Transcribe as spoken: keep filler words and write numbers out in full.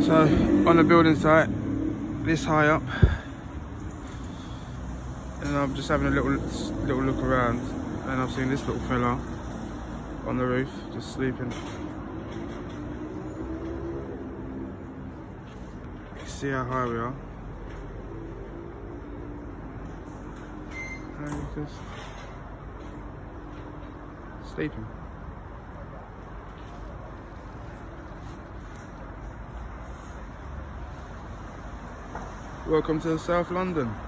So on the building site, this high up, and I'm just having a little little look around, and I've seen this little fella on the roof just sleeping. You can see how high we are. And he's just sleeping. Welcome to South London.